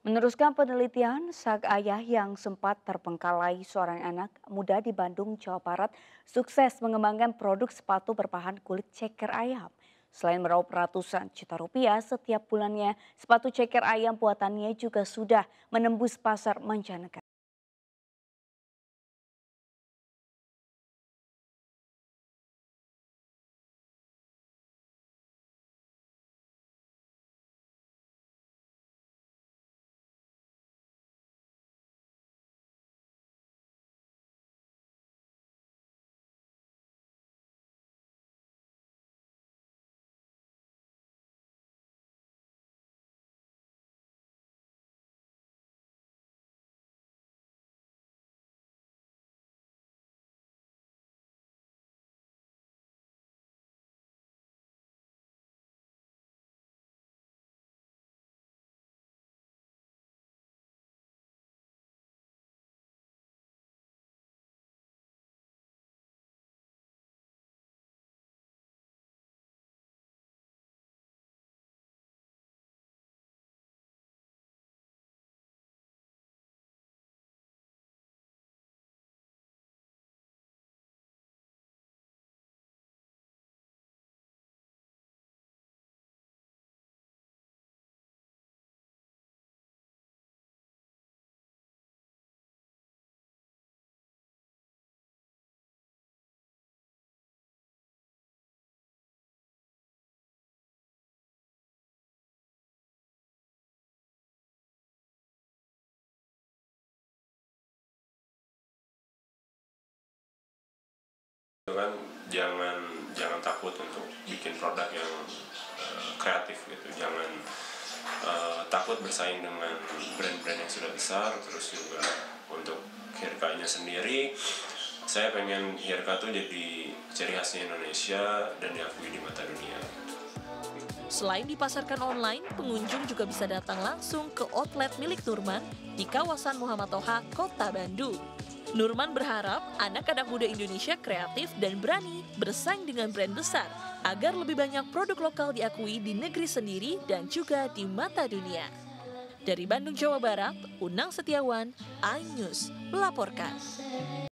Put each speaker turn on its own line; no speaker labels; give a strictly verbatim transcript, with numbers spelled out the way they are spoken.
Meneruskan penelitian, sang ayah yang sempat terbengkalai seorang anak muda di Bandung, Jawa Barat, sukses mengembangkan produk sepatu berbahan kulit ceker ayam. Selain meraup ratusan juta rupiah setiap bulannya, sepatu ceker ayam buatannya juga sudah menembus pasar mancanegara.
Itu kan jangan jangan takut untuk bikin produk yang uh, kreatif gitu, jangan uh, takut bersaing dengan brand-brand yang sudah besar. Terus juga untuk Hirkanya sendiri, saya pengen Hirka tuh jadi ciri khasnya Indonesia dan diakui di mata dunia.
Selain dipasarkan online, pengunjung juga bisa datang langsung ke outlet milik Nurman di kawasan Muhammad Toha, Kota Bandung. Nurman berharap anak-anak muda Indonesia kreatif dan berani bersaing dengan brand besar agar lebih banyak produk lokal diakui di negeri sendiri dan juga di mata dunia. Dari Bandung, Jawa Barat, Unang Setiawan, iNews melaporkan.